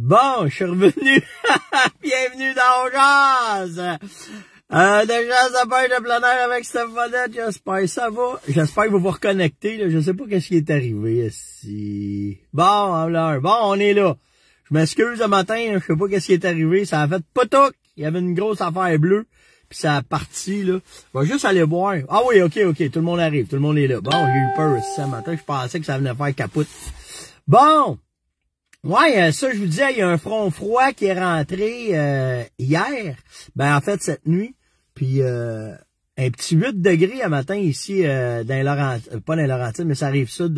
Bon, je suis revenu. Bienvenue dans Jazz. De Jazz de pêche de plein air avec Stéphane. J'espère ça va. J'espère que vous vous reconnectez. Là. Je sais pas qu'est-ce qui est arrivé ici. Bon, alors, bon, on est là. Je m'excuse ce matin. Je sais pas qu'est-ce qui est arrivé. Ça a fait potoc. Il y avait une grosse affaire bleue. Puis ça a parti, là. Je vais juste aller voir. Ah oui, ok. Tout le monde arrive. Tout le monde est là. Bon, j'ai eu peur ce matin. Je pensais que ça venait faire capote. Bon. Ouais, ça, je vous disais, il y a un front froid qui est rentré hier. Ben, en fait, cette nuit. Puis, un petit 8 degrés à matin ici, dans les Laurentides. Pas dans les Laurentides, mais ça arrive sud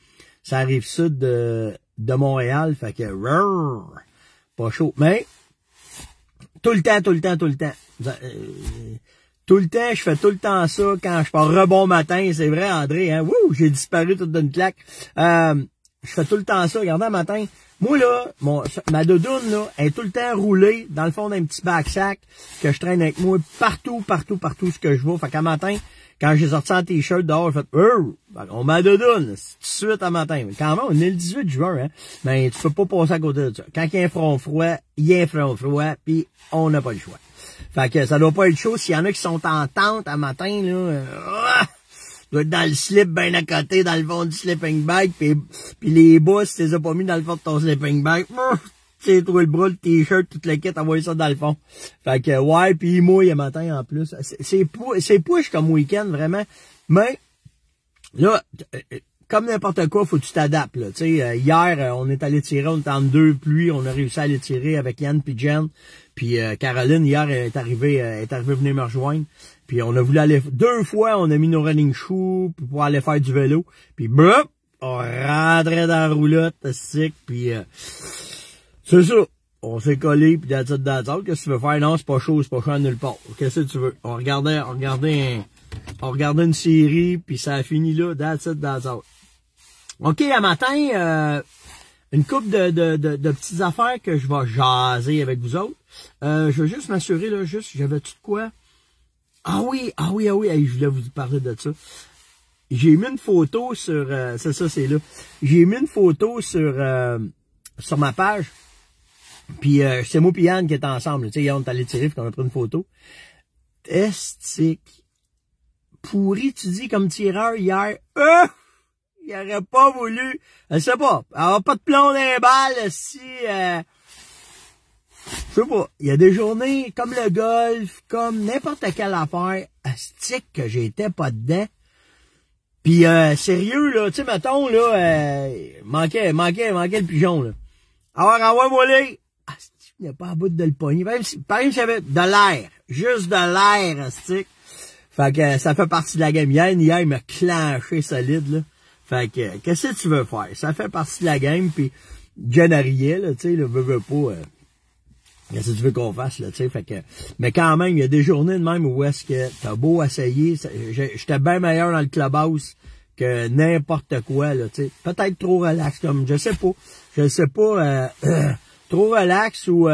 de Montréal. Fait que, pas chaud. Mais, tout le temps. Tout le temps, je fais tout le temps ça quand je pars rebond matin. C'est vrai, André, hein? Wouh, j'ai disparu toute d'une claque. Je fais tout le temps ça. Regardez, matin. Moi, là, ma doudoune, là, elle est tout le temps roulée dans le fond d'un petit backsack que je traîne avec moi partout ce que je vais. Fait qu'à matin, quand j'ai sorti un t-shirt dehors, j'ai fait, on m'a doudoune, tout de suite à matin. Quand même, on est le 18 juin, hein. Mais tu peux pas passer à côté de ça. Quand il y a un front froid, il y a un front froid, puis on n'a pas le choix. Fait que ça doit pas être chaud. S'il y en a qui sont en tente à matin, là, doit être dans le slip ben à côté, dans le fond du sleeping bag, puis les bas, si tu les as pas mis dans le fond de ton sleeping bag, tu trouvé le bras, le t-shirt, toute la quête, envoyer ça dans le fond. Fait que, ouais, puis il mouille le matin en plus. C'est push comme week-end, vraiment. Mais, là, comme n'importe quoi, faut que tu t'adaptes, là. Tu sais, hier, on est allé tirer, on était en deux pluies, on a réussi à aller tirer avec Yann puis Jen. Puis Caroline, hier, est arrivée venir me rejoindre. Puis on a voulu aller, 2 fois, on a mis nos running shoes pour aller faire du vélo. Puis blup, on rentrait dans la roulotte, puis c'est ça. On s'est collé, puis that's it. Qu'est-ce que tu veux faire? Non, c'est pas chaud à nulle part. Qu'est-ce que tu veux? On regardait une série, puis ça a fini là, that's it. OK, à matin, une couple de petites affaires que je vais jaser avec vous autres. Je veux juste m'assurer, là, j'avais-tu de quoi? Ah oui, hey, je voulais vous parler de ça. J'ai mis une photo sur, c'est là. J'ai mis une photo sur ma page. Puis c'est moi et Yann qui est ensemble. Tu sais, on est allé tirer, puis on a pris une photo. Estique. Pourri, tu dis, comme tireur hier. Il aurait pas voulu. Je sais pas. Alors, pas de plomb dans les balles si... Je sais pas, il y a des journées comme le golf, comme n'importe quelle affaire, astique que j'étais pas dedans. Puis sérieux, là, tu sais, mettons, là, manquait le pigeon, là. Alors, moi les, astique, il n'y a pas à bout de le pogner. Même si j'avais de l'air, juste de l'air, astique. Fait que ça fait partie de la game. Hier, il m'a clenché solide, là. Fait que, qu'est-ce que tu veux faire? Ça fait partie de la game, puis Jen riait, là, tu sais, le veut pas... Qu'est-ce que tu veux qu'on fasse, là, tu sais, fait que... Mais quand même, il y a des journées de même où est-ce que t'as beau essayer, j'étais bien meilleur dans le clubhouse que n'importe quoi, là, tu sais. Peut-être trop relax, comme, je sais pas, trop relax ou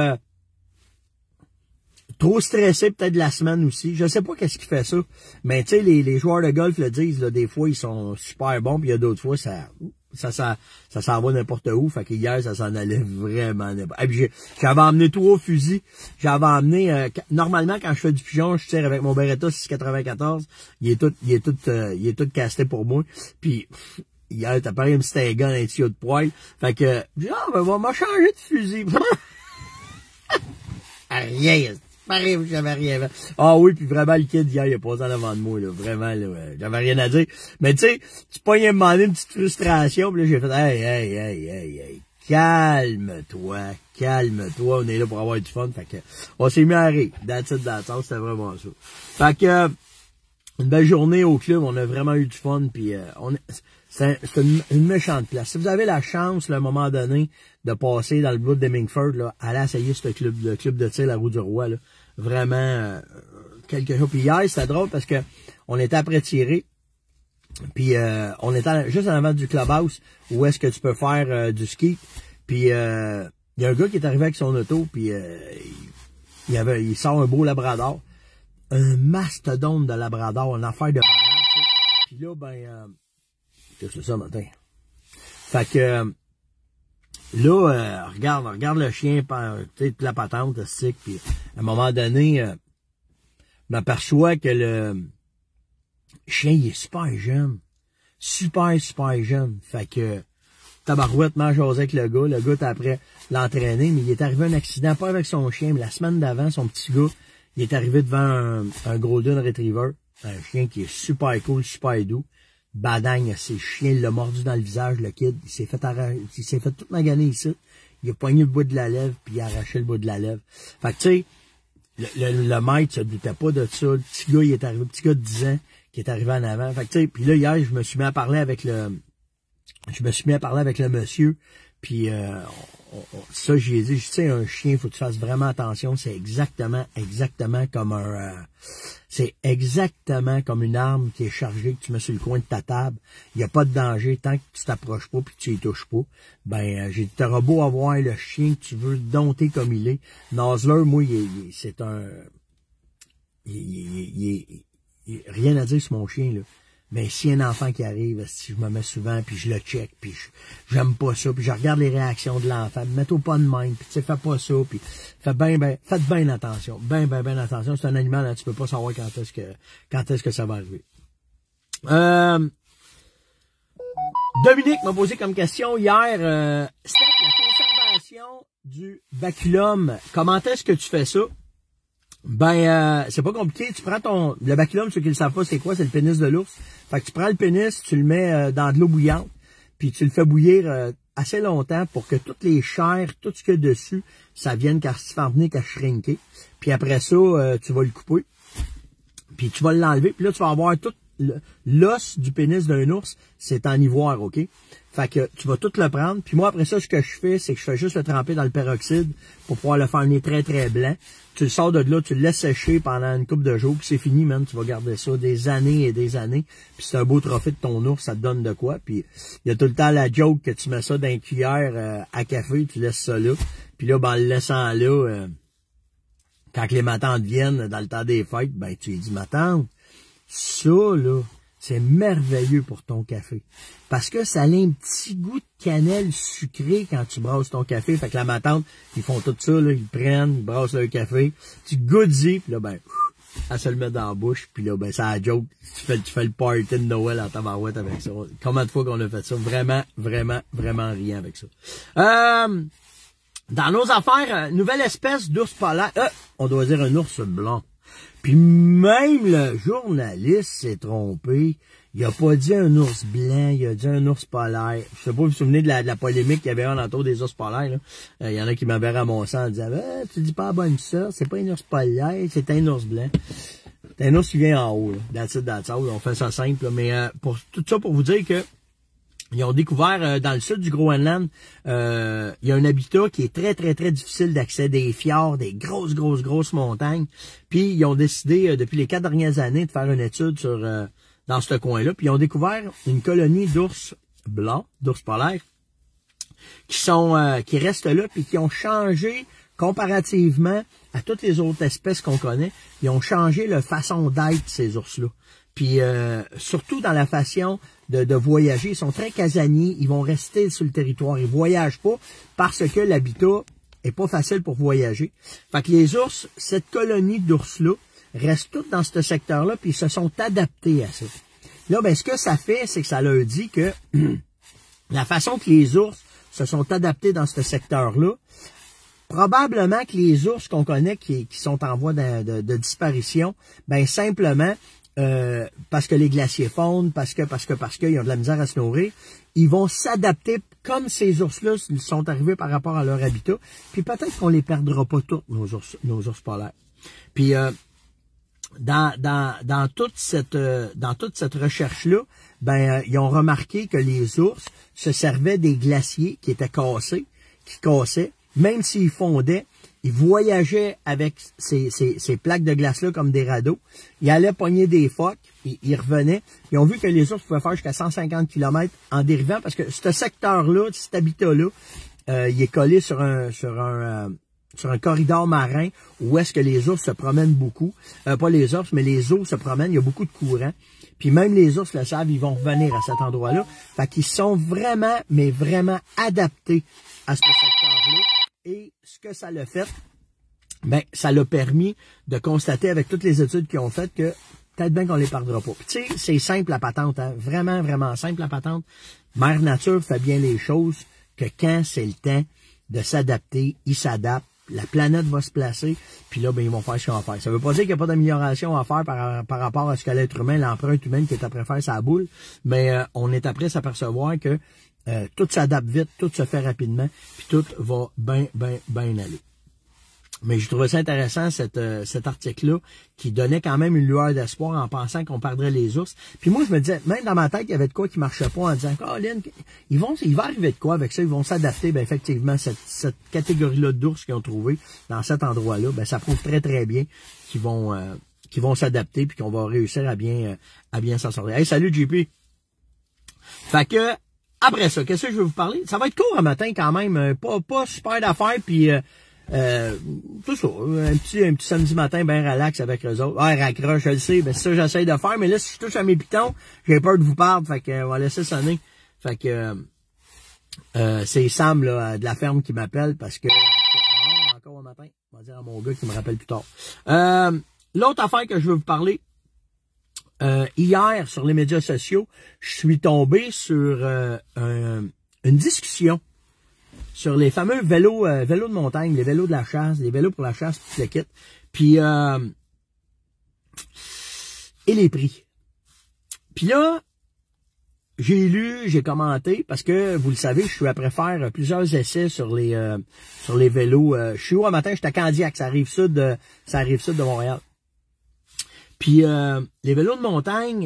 trop stressé peut-être de la semaine aussi. Je sais pas qu'est-ce qui fait ça. Mais tu sais, les joueurs de golf le disent, là, des fois, ils sont super bons, puis il y a d'autres fois, ça s'en va n'importe où. Fait que hier, ça s'en allait vraiment n'importe où. J'avais emmené 3 fusils. J'avais emmené, normalement, quand je fais du pigeon, je tire avec mon Beretta 694. Il est tout casté pour moi. Puis, hier, t'as pareil, c'était un gun, un tuyau de poil. Fait que, ben, on m'a changé de fusil. Rien. J'avais rien. Ah oui, puis vraiment, le kid, hier, il a passé en avant de moi, là. Vraiment, là, j'avais rien à dire. Mais tu sais, tu pognes à me demander une petite frustration, puis là, j'ai fait, hey, calme-toi, on est là pour avoir du fun. Fait que, on s'est mis à rire. That's it, c'était vraiment ça. Fait que, une belle journée au club, on a vraiment eu du fun, puis c'est une méchante place. Si vous avez la chance, là, à un moment donné, de passer dans le bout de Mingford, là, allez essayer le club de tir, la Roue du Roi, là. Vraiment, quelque chose. Puis hier, c'était drôle parce que on était après tirer. Puis on était juste en avant du clubhouse où est-ce que tu peux faire du ski. Puis il y a un gars qui est arrivé avec son auto, puis il sort un beau labrador. Un mastodonte de labrador, une affaire de malade, tu sais. Puis là, qu'est-ce que c'est ça, matin? Fait que regarde le chien, tu sais, toute la patente, le stick, puis à un moment donné, je m'aperçois que le chien, il est super jeune. Super jeune. Fait que, tabarouette, mange avec le gars était après l'entraîner, mais il est arrivé un accident, pas avec son chien, mais la semaine d'avant, son petit gars, il est arrivé devant un Golden Retriever, un chien qui est super cool, super doux. Badagne, ses chiens, il l'a mordu dans le visage, le kid, il s'est fait tout maganer ici. Il a poigné le bout de la lèvre, puis il a arraché le bout de la lèvre. Fait que tu sais, le maître se doutait pas de ça. Le petit gars, il est arrivé, le petit gars de 10 ans, qui est arrivé en avant. Fait que tu sais, puis là, hier, je me suis mis à parler avec le monsieur, puis ça, j'ai dit, tu sais, un chien, faut que tu fasses vraiment attention, c'est exactement comme c'est exactement comme une arme qui est chargée, que tu mets sur le coin de ta table. Il n'y a pas de danger tant que tu t'approches pas puis que tu y touches pas. Ben, j'ai dit, t'auras beau avoir le chien que tu veux dompter comme il est. Nosler, moi, c'est un... rien à dire sur mon chien, là. Mais s'il y a un enfant qui arrive, si je me mets souvent, puis je le check, puis j'aime pas ça, puis je regarde les réactions de l'enfant, mets-toi pas de même, puis tu sais, fais pas ça, puis faites bien attention, bien attention, c'est un animal, là, tu peux pas savoir quand est-ce que ça va arriver. Dominique m'a posé comme question hier, Steph, la conservation du baculum, comment est-ce que tu fais ça? Ben, c'est pas compliqué. Tu prends le baculum, ceux qui le savent pas, c'est quoi? C'est le pénis de l'ours. Fait que tu prends le pénis, tu le mets dans de l'eau bouillante, puis tu le fais bouillir assez longtemps pour que toutes les chairs, tout ce qu'il y a dessus, ça vienne qu'à shrinker. Puis après ça, tu vas le couper, puis tu vas l'enlever, puis là, tu vas avoir tout l'os du pénis d'un ours, c'est en ivoire, OK? Fait que tu vas tout le prendre. Puis moi, après ça, ce que je fais, c'est que je fais juste le tremper dans le peroxyde pour pouvoir le faire venir très blanc. Tu le sors de là, tu le laisses sécher pendant une couple de jours, puis c'est fini, man. Tu vas garder ça des années et des années. Puis c'est un beau trophée de ton ours, ça te donne de quoi. Puis il y a tout le temps la joke que tu mets ça dans une cuillère à café, tu laisses ça là. Puis là, ben, en le laissant là, quand les matantes viennent dans le temps des fêtes, ben tu lui dis, matante, ça, là, c'est merveilleux pour ton café. Parce que ça a un petit goût de cannelle sucrée quand tu brasses ton café. Fait que la matante, ils font tout ça, là, ils prennent, ils brassent leur café. Tu goûtes-y, puis là, ben, elle se le met dans la bouche, puis là, ben, ça a joke. Tu fais le party de Noël en tabarouette avec ça. Combien de fois qu'on a fait ça? Vraiment rien avec ça. Dans nos affaires, nouvelle espèce d'ours polaire. On doit dire un ours blanc. Puis même le journaliste s'est trompé. Il a pas dit un ours blanc, il a dit un ours polaire. Je sais pas si vous vous souvenez de la polémique qu'il y avait en entour des ours polaires. Il y en a qui m'avaient ramassé en disant tu dis pas la bonne ça, c'est pas un ours polaire, c'est un ours blanc. C'est un ours qui vient en haut. That's it, on fait ça simple. Là. Mais pour tout ça pour vous dire que ils ont découvert dans le sud du Groenland, il y a un habitat qui est très difficile d'accès, des fjords, des grosses montagnes. Puis ils ont décidé depuis les 4 dernières années de faire une étude sur dans ce coin-là. Puis ils ont découvert une colonie d'ours blancs, d'ours polaires, qui restent là puis qui ont changé comparativement à toutes les autres espèces qu'on connaît. Ils ont changé la façon d'être ces ours-là. Puis surtout dans la façon de voyager, ils sont très casaniers, ils vont rester sur le territoire, ils voyagent pas parce que l'habitat est pas facile pour voyager. Fait que les ours, cette colonie d'ours-là, restent toutes dans ce secteur-là, puis ils se sont adaptés à ça. Là, ben ce que ça fait, c'est que ça leur dit que la façon que les ours se sont adaptés dans ce secteur-là, probablement que les ours qu'on connaît qui sont en voie de disparition, ben simplement parce que les glaciers fondent, parce qu'ils ont de la misère à se nourrir, ils vont s'adapter comme ces ours-là sont arrivés par rapport à leur habitat. Puis peut-être qu'on les perdra pas tous, nos ours polaires. Puis dans toute cette recherche-là, ben ils ont remarqué que les ours se servaient des glaciers qui étaient cassés, qui cassaient, même s'ils fondaient. Ils voyageaient avec ces plaques de glace-là comme des radeaux. Ils allaient pogner des phoques, ils revenaient. Ils ont vu que les ours pouvaient faire jusqu'à 150 km en dérivant parce que ce secteur-là, cet habitat-là, il est collé sur un sur un corridor marin où est-ce que les ours se promènent beaucoup. Pas les ours, mais les eaux se promènent, il y a beaucoup de courant. Puis même les ours le savent, ils vont revenir à cet endroit-là. Fait qu'ils sont vraiment, mais vraiment adaptés à ce secteur-là. Et ce que ça l'a fait, ben, ça l'a permis de constater avec toutes les études qu'ils ont faites que peut-être bien qu'on les perdra pas. Puis tu sais, c'est simple la patente, hein? Vraiment, vraiment simple la patente. Mère Nature fait bien les choses que quand c'est le temps de s'adapter, ils s'adaptent. La planète va se placer, puis là, ben, ils vont faire ce qu'ils vont faire. Ça veut pas dire qu'il n'y a pas d'amélioration à faire par rapport à ce que l'être humain, l'empreinte humaine qui est après faire sa boule, mais on est après s'apercevoir que tout s'adapte vite, tout se fait rapidement, puis tout va bien aller. Mais je trouvais ça intéressant, cet article-là, qui donnait quand même une lueur d'espoir en pensant qu'on perdrait les ours. Puis moi, je me disais, même dans ma tête, il y avait de quoi qui marchait pas en disant, Colin, il va arriver de quoi avec ça? Ils vont s'adapter. Ben, effectivement, cette catégorie-là d'ours qu'ils ont trouvé dans cet endroit-là, ben, ça prouve très, très bien qu'ils vont s'adapter puis qu'on va réussir à bien s'en sortir. Hey, salut, JP! Fait que, après ça, qu'est-ce que je vais vous parler? Ça va être court un matin quand même, pas super d'affaires, puis tout ça, un petit samedi matin bien relax avec eux autres. Ah, raccroche, je le sais, ben c'est ça que j'essaie de faire, mais là, si je touche à mes pitons, j'ai peur de vous perdre, fait que on va laisser sonner. Fait que c'est Sam là, de la ferme qui m'appelle parce que encore un matin, on va dire à mon gars qui me rappelle plus tard. L'autre affaire que je veux vous parler, hier sur les médias sociaux, je suis tombé sur une discussion sur les fameux vélos de montagne, les vélos de la chasse, les vélos pour la chasse, tout le kit. Puis et les prix. Puis là, j'ai lu, j'ai commenté, parce que vous le savez, je suis après faire plusieurs essais sur les vélos. Je suis où un matin, j'étais à Candiac, ça arrive sud de Montréal. Puis les vélos de montagne,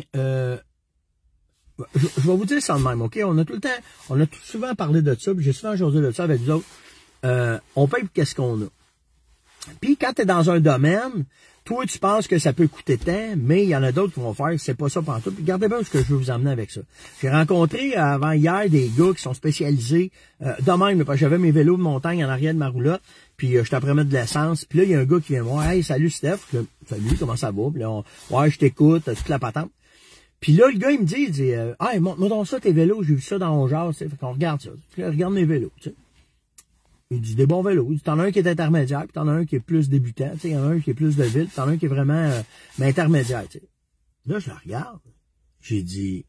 je vais vous dire ça de même, OK? On a souvent parlé de ça, puis j'ai souvent jasé de ça avec vous autres. On paye pour qu'est-ce qu'on a. Puis quand tu es dans un domaine, toi, tu penses que ça peut coûter tant, mais il y en a d'autres qui vont faire, c'est pas ça pantoute. Puis regardez bien ce que je veux vous emmener avec ça. J'ai rencontré avant hier des gars qui sont spécialisés de même, parce que j'avais mes vélos de montagne en arrière de ma roulotte, puis je t'apprends à mettre de l'essence. Puis là, il y a un gars qui vient me voir, « Hey, salut Steph. » Salut, comment ça va? Puis là, ouais, je t'écoute, toute la patente. Puis là, le gars, il me dit, hey, montre-moi donc ça, tes vélos, j'ai vu ça dans mon genre, tu sais. Fait qu'on regarde ça. Puis là, regarde mes vélos, tu sais. Il dit, des bons vélos. Il dit, t'en as un qui est intermédiaire, puis t'en as un qui est plus débutant, tu sais. Il y en a un qui est plus de ville, puis t'en as un qui est vraiment, intermédiaire, tu sais. Là, je le regarde. J'ai dit,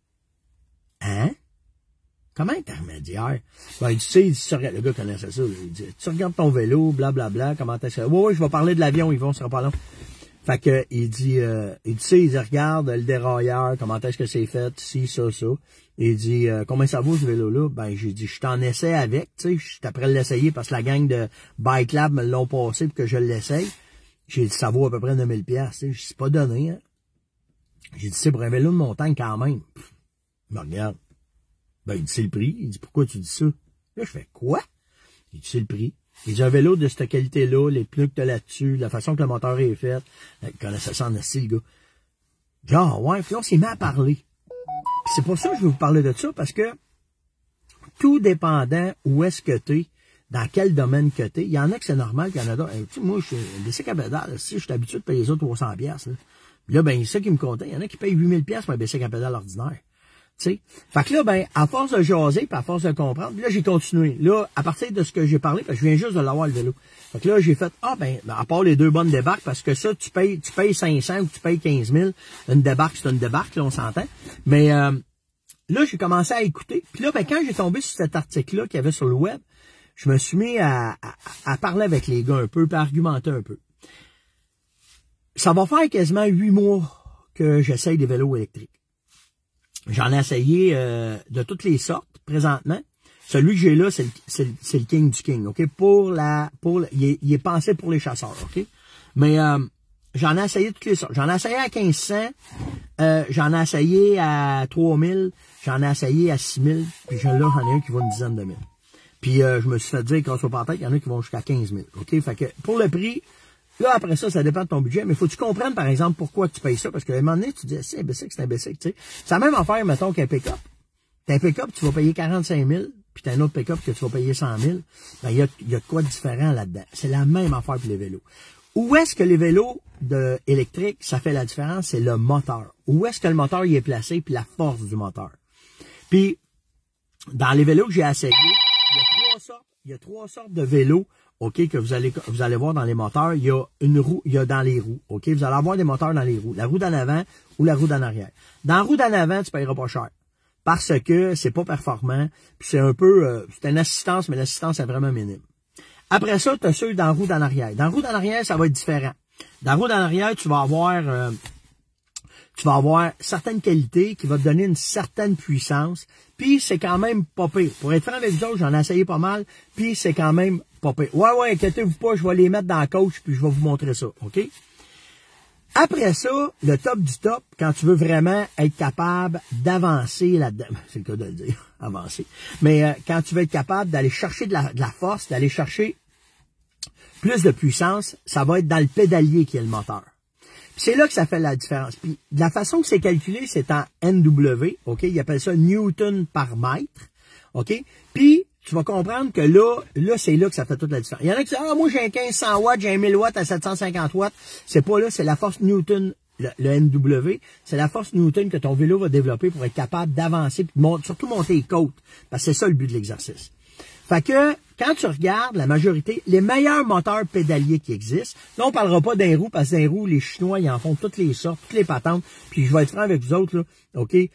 hein? Comment intermédiaire? Ben, il dit, tu sais, le gars connaissait ça. Il dit, tu regardes ton vélo, blablabla, comment t'as ça? Ouais, je vais parler de l'avion, ils vont, ce sera pas long. Fait que, il dit, regarde le dérailleur, comment est-ce que c'est fait, ci, ça. Il dit, combien ça vaut ce vélo-là? Ben, j'ai dit, je t'en essaie avec, tu sais, je suis après l'essayer parce que la gang de Bike Lab me l'ont passé pour que je l'essaye. J'ai dit, ça vaut à peu près 9000$, tu sais, c'est pas donné, hein. J'ai dit, c'est pour un vélo de montagne quand même. Il me regarde. Ben, il dit, c'est le prix. Il dit, pourquoi tu dis ça? Là, je fais, quoi? Il dit, c'est le prix. Il dit, un vélo de cette qualité-là, les pneus que t'as là-dessus, la façon que le moteur est fait, quand ça sent le gars. Genre, ouais, puis là, on s'est mis à parler. C'est pour ça que je vais vous parler de ça, parce que tout dépendant où est-ce que t'es, dans quel domaine que t'es, il y en a que c'est normal, il y en a d'autres. Tu sais, moi, je suis bicycle à pédale, si je suis habitué de payer les autres 300$, là. Puis là, ben, c'est ça qui me comptait. Il y en a qui payent 8000$ pour un bicycle à pédale ordinaire. Tu sais. Fait que là, ben, à force de jaser, puis à force de comprendre, puis là, j'ai continué. Là, à partir de ce que j'ai parlé, parce que je viens juste de l'avoir, le vélo. Fait que là, j'ai fait, à part les deux bonnes débarques, parce que ça, tu payes 500 ou tu payes 15 000. Une débarque, c'est une débarque, là, on s'entend. Mais, là, j'ai commencé à écouter. Puis là, ben, quand j'ai tombé sur cet article-là qu'il y avait sur le web, je me suis mis à parler avec les gars un peu, puis à argumenter un peu. Ça va faire quasiment 8 mois que j'essaye des vélos électriques. J'en ai essayé de toutes les sortes présentement. Celui que j'ai là, c'est le King du King, OK? Il est pensé pour les chasseurs, OK? Mais j'en ai essayé toutes les sortes. J'en ai essayé à 1500, j'en ai essayé à 3000, j'en ai essayé à 6000, puis j'en ai un qui vaut une dizaine de mille. Puis je me suis fait dire, grâce au pantalon, il y en a qui vont jusqu'à 15 000, OK? Fait que pour le prix, là, après ça dépend de ton budget, mais faut que tu comprennes, par exemple, pourquoi tu payes ça, parce qu'à un moment donné, tu dis, c'est un bicycle, tu sais. C'est la même affaire, mettons, qu'un pick-up. T'as un pick-up, tu vas payer 45 000, puis t'as un autre pick-up que tu vas payer 100 000, ben, il y a de quoi de différent là-dedans. C'est la même affaire pour les vélos. Où est-ce que les vélos électriques, ça fait la différence? C'est le moteur. Où est-ce que le moteur y est placé, puis la force du moteur. Puis, dans les vélos que j'ai essayés, il y a trois sortes de vélos, OK, que vous allez voir dans les moteurs. Il y a une roue, il y a dans les roues, OK? Vous allez avoir des moteurs dans les roues. La roue d'en avant ou la roue d'en arrière. Dans la roue d'en avant, tu paieras pas cher. Parce que c'est pas performant, puis c'est un peu, c'est une assistance, mais l'assistance est vraiment minime. Après ça, tu as ceux dans la roue d'en arrière. Dans la roue d'en arrière, ça va être différent. Dans la roue d'en arrière, tu vas avoir certaines qualités qui vont te donner une certaine puissance, puis c'est quand même pas pire. Pour être franc avec vous autres, j'en ai essayé pas mal, puis c'est quand même pas pire. Ouais, inquiétez-vous pas, je vais les mettre dans la coach, puis je vais vous montrer ça, OK? Après ça, le top du top, quand tu veux vraiment être capable d'avancer là-dedans, c'est le cas de le dire, avancer, mais quand tu veux être capable d'aller chercher de la force, d'aller chercher plus de puissance, ça va être dans le pédalier qui est le moteur. C'est là que ça fait la différence. Puis, de la façon que c'est calculé, c'est en NW, OK? Ils appellent ça Newton par mètre, OK? Puis, tu vas comprendre que là, c'est là que ça fait toute la différence. Il y en a qui disent, moi, j'ai un 1500 watts, j'ai un 1000 watts à 750 watts. C'est pas là, c'est la force Newton, le NW. C'est la force Newton que ton vélo va développer pour être capable d'avancer, puis surtout monter les côtes. Parce que c'est ça le but de l'exercice. Fait que, quand tu regardes la majorité, les meilleurs moteurs pédaliers qui existent, là, on parlera pas d'un roue, parce que d'un roue, les Chinois, ils en font toutes les sortes, toutes les patentes, puis je vais être franc avec vous autres, là, OK, qui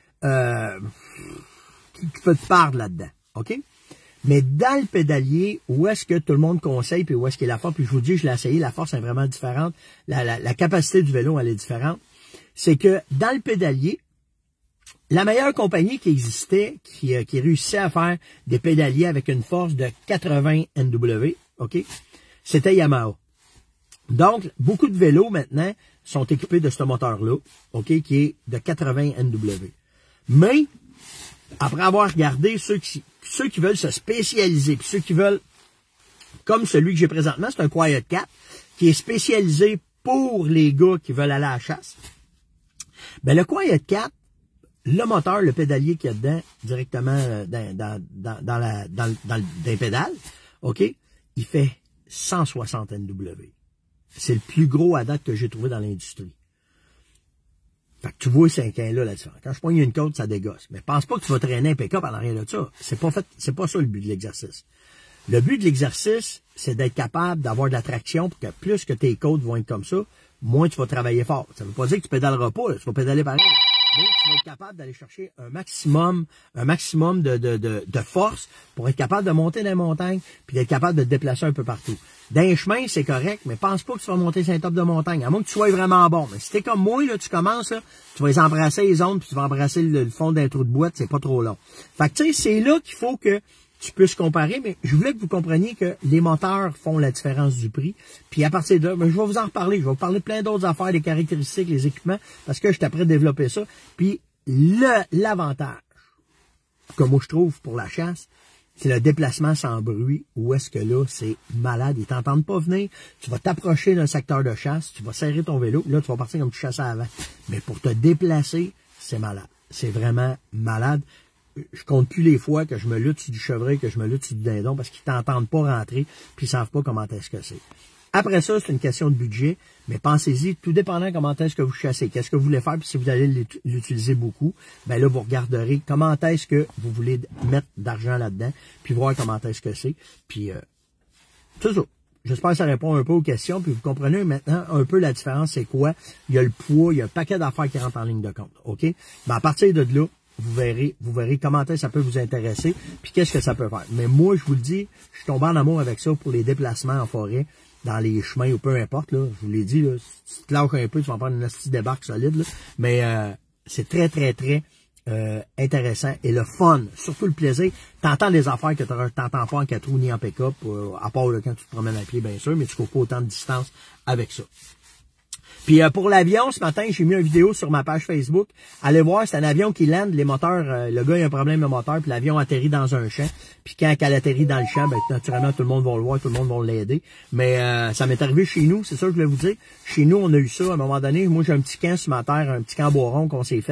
peut te parler là-dedans, OK? Mais dans le pédalier, où est-ce que tout le monde conseille, puis où est-ce qu'il y a la force, puis je vous dis, je l'ai essayé, la force est vraiment différente, la capacité du vélo, elle est différente, c'est que dans le pédalier, la meilleure compagnie qui existait, qui réussissait à faire des pédaliers avec une force de 80 NW, OK, c'était Yamaha. Donc, beaucoup de vélos maintenant sont équipés de ce moteur-là, OK, qui est de 80 NW. Mais, après avoir regardé ceux qui veulent se spécialiser, puis ceux qui veulent, comme celui que j'ai présentement, c'est un Quiet 4, qui est spécialisé pour les gars qui veulent aller à la chasse. Ben, le Quiet 4, le moteur, le pédalier qu'il y a dedans, directement dans les pédales, OK, il fait 160 NW. C'est le plus gros à date que j'ai trouvé dans l'industrie. Fait que tu vois ces là là-dessus. Quand je pogne une côte, ça dégosse. Mais pense pas que tu vas traîner un pick-up en arrière de ça. C'est pas ça le but de l'exercice. Le but de l'exercice, c'est d'être capable d'avoir de la traction pour que plus que tes côtes vont être comme ça, moins tu vas travailler fort. Ça veut pas dire que tu pédaleras pas, là, tu vas pédaler pareil. Mais tu vas être capable d'aller chercher un maximum de force pour être capable de monter dans les montagnes puis d'être capable de te déplacer un peu partout. Dans les chemins, c'est correct, mais pense pas que tu vas monter sur un top de montagne, à moins que tu sois vraiment bon. Mais si t'es comme moi, là, tu commences, là, tu vas les embrasser les zones puis tu vas embrasser le fond d'un trou de boîte, c'est pas trop long. Fait que tu sais, c'est là qu'il faut que tu puisses comparer, mais je voulais que vous compreniez que les moteurs font la différence du prix. Puis à partir de là, ben, je vais vous en reparler. Je vais vous parler de plein d'autres affaires, des caractéristiques, les équipements, parce que je suis prêt à développer ça. Puis l'avantage que moi je trouve pour la chasse, c'est le déplacement sans bruit. Où est-ce que là, c'est malade. Ils t'entendent pas venir. Tu vas t'approcher d'un secteur de chasse, tu vas serrer ton vélo. Là, tu vas partir comme tu chassais avant. Mais pour te déplacer, c'est malade. C'est vraiment malade. Je compte plus les fois que je me lutte sur du chevreuil, que je me lutte sur du dindon, parce qu'ils t'entendent pas rentrer, puis ils savent pas comment est-ce que c'est. Après ça, c'est une question de budget, mais pensez-y, tout dépendant comment est-ce que vous chassez, qu'est-ce que vous voulez faire, puis si vous allez l'utiliser beaucoup, ben là, vous regarderez comment est-ce que vous voulez mettre d'argent là-dedans, puis voir comment est-ce que c'est, puis c'est ça. J'espère que ça répond un peu aux questions, puis vous comprenez maintenant un peu la différence, c'est quoi. Il y a le poids, il y a un paquet d'affaires qui rentrent en ligne de compte, OK? Ben à partir de là, vous verrez comment est-ce que ça peut vous intéresser, puis qu'est-ce que ça peut faire. Mais moi, je vous le dis, je suis tombé en amour avec ça pour les déplacements en forêt, dans les chemins ou peu importe, là. Je vous l'ai dit, là, si tu te lâches un peu, tu vas prendre une petite débarque solide, là. Mais c'est très, très, très intéressant et le fun, surtout le plaisir. T'entends des affaires que t'entends pas en 4 roues ni en pick-up, à part là, quand tu te promènes à pied, bien sûr, mais tu cours pas autant de distance avec ça. Puis pour l'avion, ce matin, j'ai mis une vidéo sur ma page Facebook. Allez voir, c'est un avion qui lande, les moteurs, le gars il a un problème de moteur, puis l'avion atterrit dans un champ. Puis quand elle atterrit dans le champ, ben, naturellement, tout le monde va le voir, tout le monde va l'aider. Mais ça m'est arrivé chez nous, c'est ça que je voulais vous dire. Chez nous, on a eu ça à un moment donné. Moi, j'ai un petit camp sur ma terre, un petit camp bois rond qu'on s'est fait.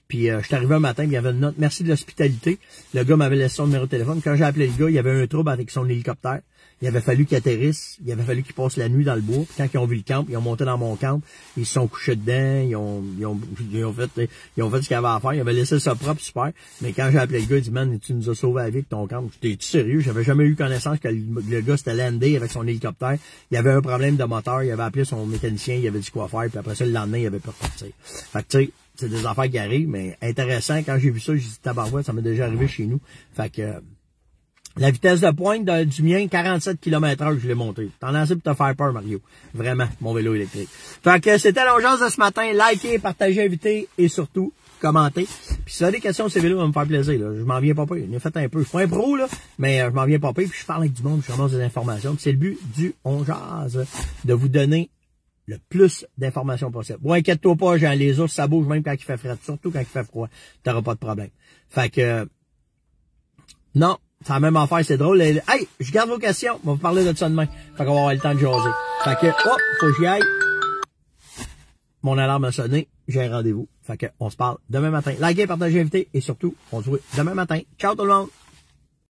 Puis je suis arrivé un matin, puis il y avait une note, merci de l'hospitalité. Le gars m'avait laissé son numéro de téléphone. Quand j'ai appelé le gars, il y avait un trouble avec son hélicoptère. Il avait fallu qu'il atterrisse, il avait fallu qu'il passe la nuit dans le bois. Puis quand ils ont vu le camp, ils ont monté dans mon camp, ils se sont couchés dedans, ils ont fait ce qu'il y avait à faire, ils avaient laissé ça propre, super. Mais quand j'ai appelé le gars, il dit, man, tu nous as sauvé la vie avec ton camp. J'étais sérieux, j'avais jamais eu connaissance que le gars s'était landé avec son hélicoptère. Il y avait un problème de moteur, il avait appelé son mécanicien, il avait dit quoi faire, puis après ça, le lendemain, il avait pas reparti. Fait que tu sais, c'est des affaires qui arrivent, mais intéressant, quand j'ai vu ça, j'ai dit, tabarouette, ça m'est déjà arrivé chez nous. Fait que, la vitesse de pointe du mien, 47 km/h, je l'ai monté. T'en as assez pour te faire peur, Mario. Vraiment, mon vélo électrique. Fait que c'était l'urgence de ce matin. Likez, partagez, invitez et surtout, commentez. Puis si vous avez des questions sur ces vélos, ça va me faire plaisir. Là. Je m'en viens pas pire. J'en ai fait un peu. Je suis pas un pro, là, mais je m'en viens pas pire. Puis je parle avec du monde, je ramasse des informations. Puis c'est le but du On Jase, de vous donner le plus d'informations possible. Bon, inquiète-toi pas, Jean, les ours, ça bouge même quand il fait frais. Surtout quand il fait froid. T'auras pas de problème. Fait que, non. C'est la même affaire, c'est drôle. Hey, je garde vos questions. On va vous parler de ça demain. Fait qu'on va avoir le temps de jaser. Fait que, hop, faut que j'y aille. Mon alarme a sonné. J'ai un rendez-vous. Fait que, on se parle demain matin. Likez, partagez, invitez et surtout, on se voit demain matin. Ciao tout le monde!